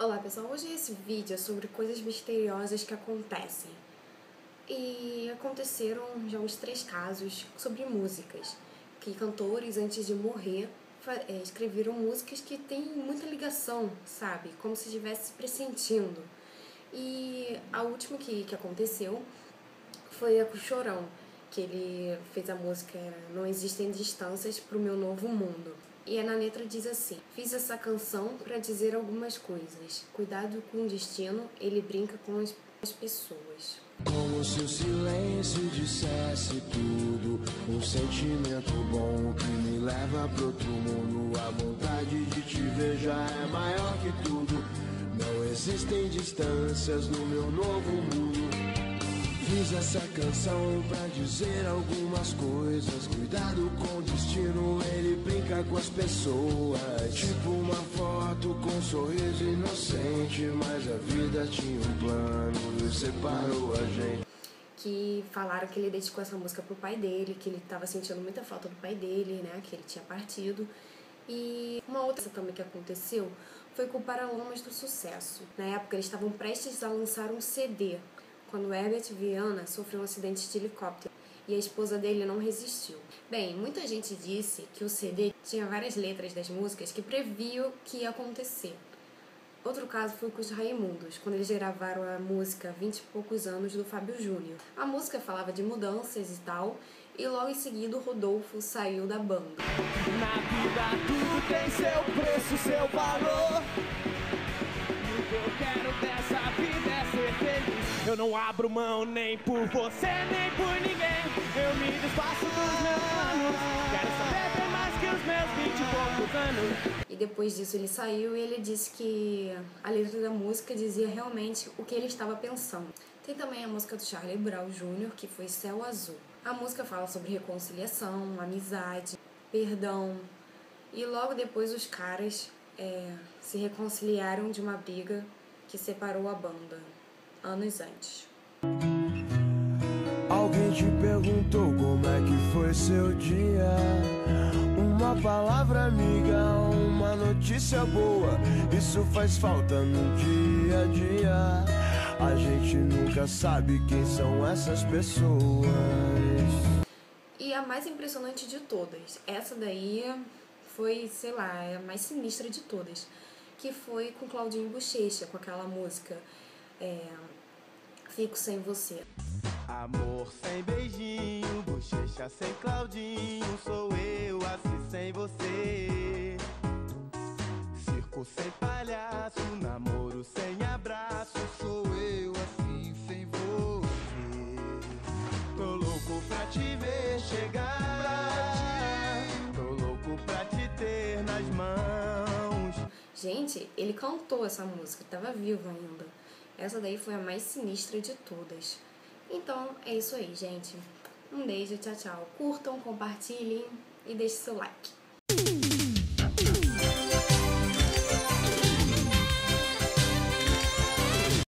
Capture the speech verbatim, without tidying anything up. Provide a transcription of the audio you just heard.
Olá pessoal, hoje esse vídeo é sobre coisas misteriosas que acontecem. E aconteceram já uns três casos sobre músicas, que cantores antes de morrer é, escreveram músicas que têm muita ligação, sabe? Como se estivesse pressentindo. E a última que, que aconteceu foi a com o Chorão, que ele fez a música Não Existem Distâncias pro Meu Novo Mundo. E na letra diz assim: fiz essa canção pra dizer algumas coisas. Cuidado com o destino, ele brinca com as, as pessoas. Como se o silêncio dissesse tudo. Um sentimento bom que me leva pro outro mundo. A vontade de te ver já é maior que tudo. Não existem distâncias no meu novo mundo. Fiz essa canção pra dizer algumas coisas. Cuidado com o destino, ele brinca com as pessoas. Tipo uma foto com um sorriso inocente, mas a vida tinha um plano e separou a gente. Que falaram que ele dedicou essa música pro pai dele, que ele tava sentindo muita falta do pai dele, né, que ele tinha partido. E uma outra também que aconteceu foi com o Paralamas do Sucesso. Na época eles estavam prestes a lançar um C D, quando Herbert Viana sofreu um acidente de helicóptero e a esposa dele não resistiu. Bem, muita gente disse que o C D tinha várias letras das músicas que previam o que ia acontecer. Outro caso foi com os Raimundos, quando eles gravaram a música Vinte e Poucos Anos do Fábio Júnior. A música falava de mudanças e tal, e logo em seguida o Rodolfo saiu da banda. Na vida tudo tem seu preço, seu valor. O que eu quero dessa vida é ser feliz. Eu não abro mão nem por você, nem por ninguém. Eu me desfaço dos meus planos. Quero saber bem mais que os meus vinte e poucos anos. E depois disso ele saiu e ele disse que a letra da música dizia realmente o que ele estava pensando. Tem também a música do Charlie Brown Júnior, que foi Céu Azul. A música fala sobre reconciliação, amizade, perdão. E logo depois os caras é, se reconciliaram de uma briga que separou a banda, anos antes. Alguém te perguntou como é que foi seu dia? Uma palavra amiga, uma notícia boa. Isso faz falta no dia a dia. A gente nunca sabe quem são essas pessoas. E a mais impressionante de todas, essa daí foi, sei lá, a mais sinistra de todas, que foi com Claudinho Buchecha, com aquela música é, Fico Sem Você. Amor sem beijinho, bochecha sem Claudinho, sou eu assim sem você. Circo sem palhaço, namoro sem abraço, sou eu assim sem você. Tô louco pra te ver chegar, tô louco pra te ter nas mãos. Gente, ele cantou essa música, tava vivo ainda. Essa daí foi a mais sinistra de todas. Então, é isso aí, gente. Um beijo, tchau, tchau. Curtam, compartilhem e deixem seu like.